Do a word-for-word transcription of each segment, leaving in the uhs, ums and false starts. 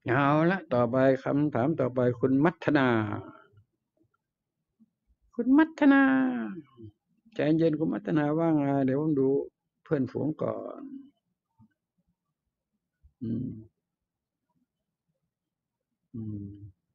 เอาละต่อไปคำถามต่อไปคุณมัทนาคุณมัทนาใจเย็นคุณมัทนาว่าไงเดี๋ยวผมดูเพื่อนฝูงก่อนอืมอืม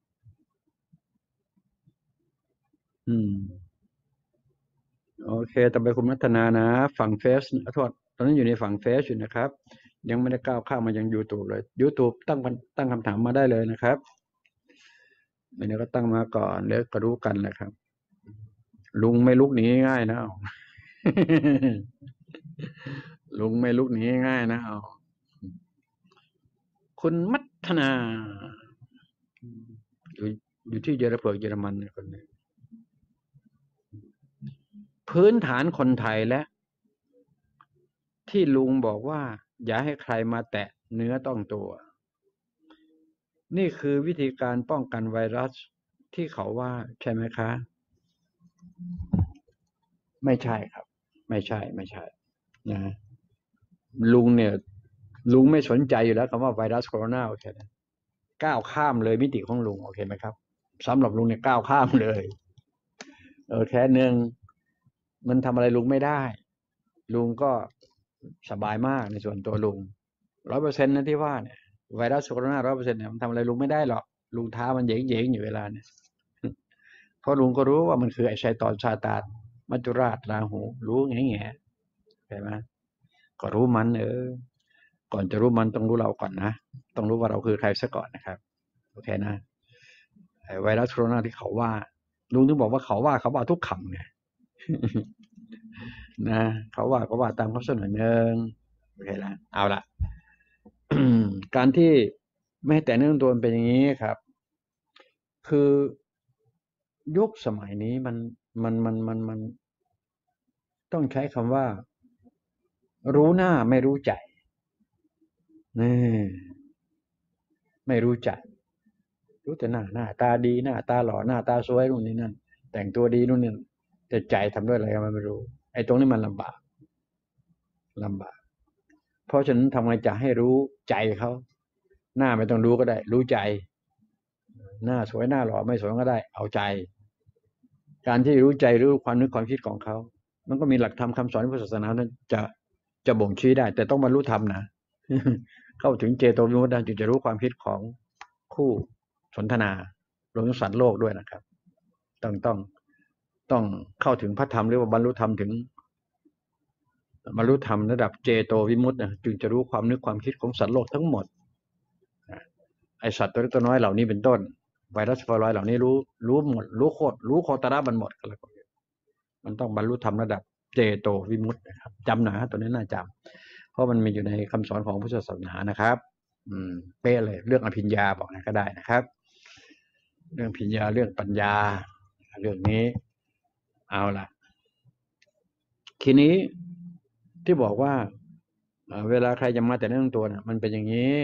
อืมโอเคต่อไปคุณมัทนานะฝั่งเฟซขอโทษตอนนี้อยู่ในฝั่งเฟซอยู่นะครับยังไม่ได้ก้าวข้ามมายัง YouTube เลย YouTube ตั้งตั้งคำถามมาได้เลยนะครับเดี๋ยวก็ตั้งมาก่อนเดี๋ยวก็รู้กันแหละครับลุงไม่ลุกหนีง่ายนะเอาลุงไม่ลุกหนีง่ายนะเอาคุณมัทนาอยู่อยู่ที่เยอรเพิกเยอรมันคนนี้พื้นฐานคนไทยและที่ลุงบอกว่าอย่าให้ใครมาแตะเนื้อต้องตัวนี่คือวิธีการป้องกันไวรัสที่เขาว่าใช่ไหมคะไม่ใช่ครับไม่ใช่ไม่ใช่นะลุงเนี่ยลุงไม่สนใจอยู่แล้วคำว่าไวรัสโคโรนาโอเคนะก้าวข้ามเลยมิติของลุงโอเคไหมครับสำหรับลุงเนี่ยก้าวข้ามเลยโอเคหนึ่งมันทำอะไรลุงไม่ได้ลุงก็สบายมากในส่วนตัวลุงร้อยเปอร์เซ็นต์นะที่ว่าเนี่ยไวรัสโคโรนาร้อยเปอร์เซ็นต์เนี่ยมันทำอะไรลุงไม่ได้หรอกลุงท้ามันเหยงๆอยู่เวลาเนี่ยเพราะลุงก็รู้ว่ามันคือไอ้ชัยตอนซาตานมัจจุราชราหูรู้แง่แง่ใช่ไหมก็รู้มันเออก่อนจะรู้มันต้องรู้เราก่อนนะต้องรู้ว่าเราคือใครซะก่อนนะครับโอเคนะไอ้ไวรัสโคโรนาที่เขาว่าลุงถึงบอกว่าเขาว่าเขาว่าทุกคำไงนะเขาว่าเขาว่าตามเขาเสนอเนืองโอเคละเอาละ การที่ไม่ให้แต่เนื่องตัวมันเป็นอย่างนี้ครับคือยุคสมัยนี้มันมันมันมันมันต้องใช้คำว่ารู้หน้าไม่รู้ใจนี่ไม่รู้ใจรู้แต่หน้าหน้าตาดีหน้าตาหล่อหน้าตาสวยนู่นนี่นั่นแต่งตัวดีนู่นนี่แต่ใจทำด้วยอะไรก็ไม่รู้ไอ้ตรงนี้มันลำบากลำบากเพราะฉะนั้นทำไงจะให้รู้ใจเขาหน้าไม่ต้องรู้ก็ได้รู้ใจหน้าสวยหน้าหล่อไม่สวยก็ได้เอาใจ การที่รู้ใจรู้ความนึกความคิดของเขา มันก็มีหลักธรรมคำสอนพุทธศาสนานั้นจะจะบ่งชี้ได้ แต่ต้องบรรลุธรรมนะ เข้าถึงเจโตวิมุตติจึงจะรู้ความคิดของคู่สนทนารวมถึงสัตว์โลกด้วยนะครับ ต้องต้องต้องเข้าถึงพระธรรมหรือว่าบรรลุธรรมถึงบรรลุธรรมระดับเจโตวิมุตตินะจึงจะรู้ความนึกความคิดของสัตว์โลกทั้งหมดไอสัตว์ตัวเล็กตัวน้อยเหล่านี้เป็นต้นไวรัสฟลอยเหล่านี้รู้รู้หมดรู้โคตรรู้โคตรบันหมดกันแล้วมันต้องบรรลุธรรมระดับเจโตวิมุตตินะครับจำหนาตัวนี้น่าจำเพราะมันมีอยู่ในคำสอนของพุทธศาสนานะครับอืมเป๊ะเลยเรื่องอภิญญาบอกนะก็ได้นะครับเรื่องภิญญาเรื่องปัญญาเรื่องนี้เอาล่ะทีนี้ที่บอกว่าเวลาใครจะมาแต่เรื่องตัวเนี่ยมันเป็นอย่างนี้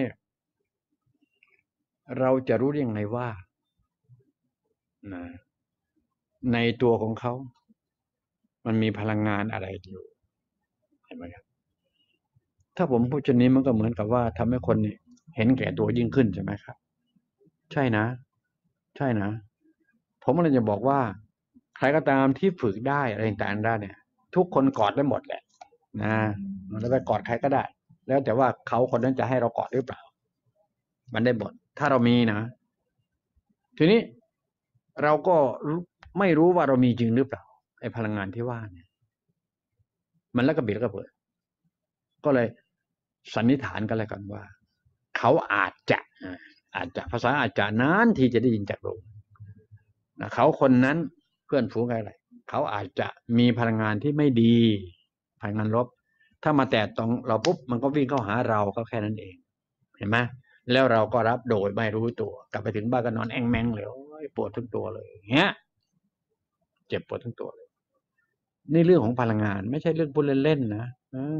เราจะรู้ได้ยังไงว่านะในตัวของเขามันมีพลังงานอะไรอยู่เห็นไหมครับถ้าผมพูดเช่นนี้มันก็เหมือนกับว่าทำให้คนเนี่ยเห็นแก่ตัวยิ่งขึ้นใช่ไหมครับใช่นะใช่นะผมเลยจะบอกว่าใครก็ตามที่ฝึกได้อะไรต่างๆได้เนี่ยทุกคนกอดได้หมดแหละนะแล้วไปกอดใครก็ได้แล้วแต่ว่าเขาคนนั้นจะให้เรากอดหรือเปล่ามันได้หมดถ้าเรามีนะทีนี้เราก็ไม่รู้ว่าเรามีจริงหรือเปล่าไอ้พลังงานที่ว่าเนี่ยมันแล้วก็บิดแล้วก็เปิดก็เลยสันนิษฐานกันเลยกันว่าเขาอาจจะอาจจะภาษาอาจจะนานที่จะได้ยินจากลมนะเขาคนนั้นเพื่อนฝูงอะไรเขาอาจจะมีพลังงานที่ไม่ดีพลังงานลบถ้ามาแตะตรงเราปุ๊บมันก็วิ่งเข้าหาเราก็แค่นั้นเองเห็นไหมแล้วเราก็รับโดยไม่รู้ตัวกลับไปถึงบ้านก็นอนแองแมงเลยปวดทั้งตัวเลยเงี้ยเจ็บปวดทั้งตัวเลยนี่เรื่องของพลังงานไม่ใช่เรื่องพูดเล่นๆนะ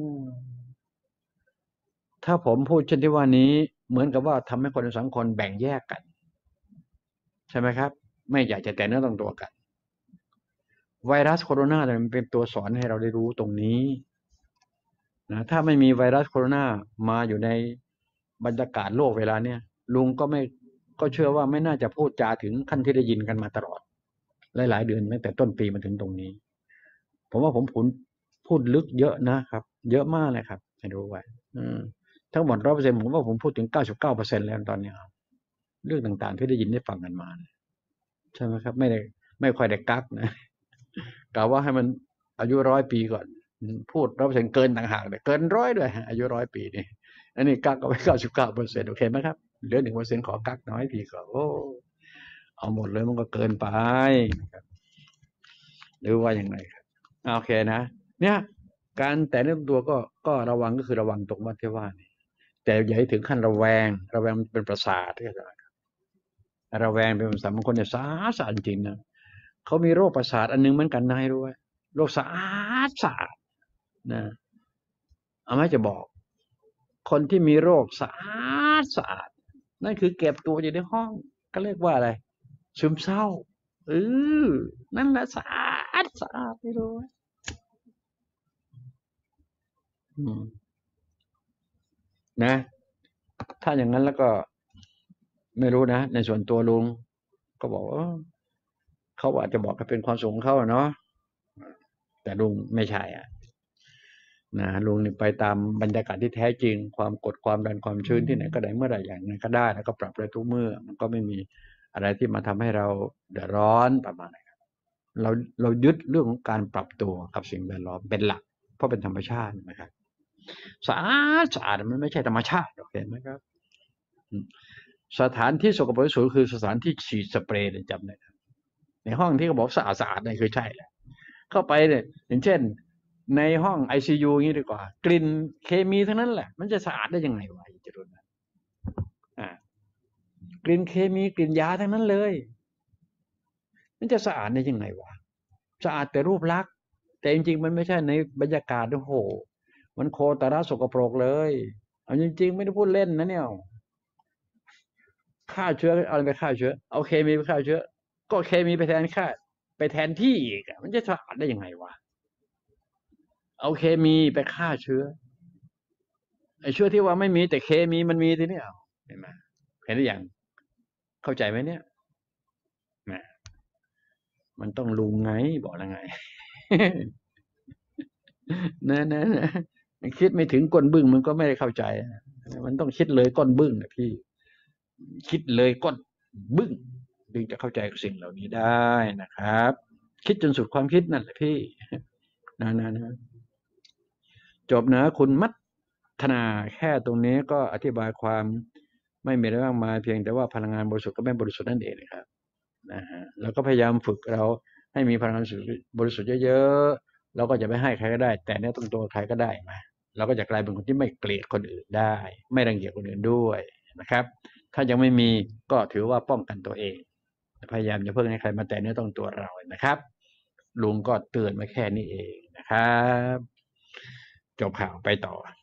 ถ้าผมพูดเช่นที่ว่านี้เหมือนกับว่าทำให้คนในสังคมแบ่งแยกกันใช่ไหมครับไม่อยากจะแต่เนื้อต้องตัวกันไวรัสโคโรนาเนี่ยมันเป็นตัวสอนให้เราได้รู้ตรงนี้นะถ้าไม่มีไวรัสโคโรนามาอยู่ในบรรยากาศโลกเวลาเนี้ยลุงก็ไม่ก็เชื่อว่าไม่น่าจะพูดจาถึงขั้นที่ได้ยินกันมาตลอดหลายๆเดือนตั้งแต่ต้นปีมาถึงตรงนี้ผมว่าผมพูดพูดลึกเยอะนะครับเยอะมากเลยครับให้รู้ไว้ทั้งหมดร้อยเปอร์เซ็นต์ผมว่าผมพูดถึงเก้าสิบเก้าเปอร์เซ็นต์แล้วตอนนี้เรื่องต่างๆที่ได้ยินได้ฟังกันมาใช่ไหมครับไม่ได้ไม่ค่อยได้กักนะกล่าวว่าให้มันอายุร้อยปีก่อนพูดร้อยเปอร์เซ็นต์เกินต่างหากเลยเกินร้อยด้วยอายุร้อยปีนี่อันนี้กักเอาไว้เก้าสิบเก้าเปอร์เซ็นต์โอเคไหมครับเหลือหนึ่งเปอร์เซ็นต์ขอกักน้อยทีก็โอ้เอาหมดเลยมันก็เกินไปหรือว่าอย่างไรครับโอเคนะเนี่ยการแต่เรื่องตัวก็ก็ระวังก็คือระวังตรงว่าที่ว่านี่แต่อย่าให้ถึงขั้นระแวงระแวงมันเป็นประสาทที่จะระแวงเป็นประสาทบางคนเนี่ยสาสารจริงนะเขามีโรคประสาทอันนึงเหมือนกันนายรู้ไหมโรคสะอาดสะอาดนะเอาไม่จะบอกคนที่มีโรคสะอาดสะอาดนั่นคือเก็บตัวอยู่ในห้องก็เรียกว่าอะไรซึมเศร้าเออนั่นแหละสะอาดสะอาดไม่รู้นะถ้าอย่างนั้นแล้วก็ไม่รู้นะในส่วนตัวลุงก็บอกว่าเขาอาจจะบอกว่าเป็นความสูงเขาเนาะแต่ลุงไม่ใช่อ่ะนะลุงนี่ไปตามบรรยากาศที่แท้จริงความกดความดันความชื้นที่ไหนก็ได้เมื่อไหร่อย่างนั้นก็ได้แล้วก็ปรับได้ทุกเมื่อมันก็ไม่มีอะไรที่มาทำให้เราเดือดร้อนประมาณนั้นเราเรายึดเรื่องของการปรับตัวกับสิ่งแวดล้อมเป็นหลักเพราะเป็นธรรมชาตินะครับสะอาดสะอาดมันไม่ใช่ธรรมชาติโอเคไหมครับสถานที่สกปรกที่สุดคือสถานที่ฉีดสเปรย์จำได้ในห้องที่เขาบอกสะอาดสะอาดนี่คือใช่แหละเข้าไปเนี่ยอย่างเช่นในห้องไอซียูอย่างนี้ดีกว่ากลิ่นเคมีทั้งนั้นแหละมันจะสะอาดได้ยังไงวะจะรู้นะอ่ากลิ่นเคมีกลิ่นยาทั้งนั้นเลยมันจะสะอาดได้ยังไงวะสะอาดแต่รูปลักษณ์แต่จริงๆมันไม่ใช่ในบรรยากาศโอ้โหมันโคตรสกปรกเลยเอาจริงๆไม่ได้พูดเล่นนะเนี่ยฆ่าเชื้อเอาอะไรไปฆ่าเชื้อเอาเคมีไปฆ่าเชื้อก็เคมีไปแทนฆ่าไปแทนที่อีกมันจะสะอาดได้ยังไงวะเอาเคมีไปฆ่าเชื้อไอ้เชื้อที่ว่าไม่มีแต่เคมีมันมีทีนี้เอาเห็นไหมเห็นหรือยังเข้าใจไหมเนี่ยนะมันต้องลุงไงบอกแล้วไง นะนะนะคิดไม่ถึงก้นบึ้งมันก็ไม่ได้เข้าใจมันต้องคิดเลยก้นบึ้งนะพี่คิดเลยก้นบึ้งถึงจะเข้าใจกับสิ่งเหล่านี้ได้นะครับคิดจนสุดความคิดนั่นแหละพี่นะนะนะจบนะคุณมัฒนาแค่ตรงนี้ก็อธิบายความไม่มีอะไรมากมายเพียงแต่ว่าพลังงานบริสุทธิ์ก็ไม่บริสุทธิ์นั่นเองนะครับนะฮะแล้วก็พยายามฝึกเราให้มีพลังงานบริสุทธิ์เยอะๆเราก็จะไม่ให้ใครก็ได้แต่เนี้ยตรงตัวใครก็ได้มาเราก็จะกลายเป็นคนที่ไม่เกลียดคนอื่นได้ไม่รังเกียจคนอื่นด้วยนะครับถ้ายังไม่มีก็ถือว่าป้องกันตัวเองพยายามอย่าเพิ่งให้ใครมาแตะเนื้อต้องตัวเรานะครับลุงก็เตือนมาแค่นี้เองนะครับจบข่าวไปต่อ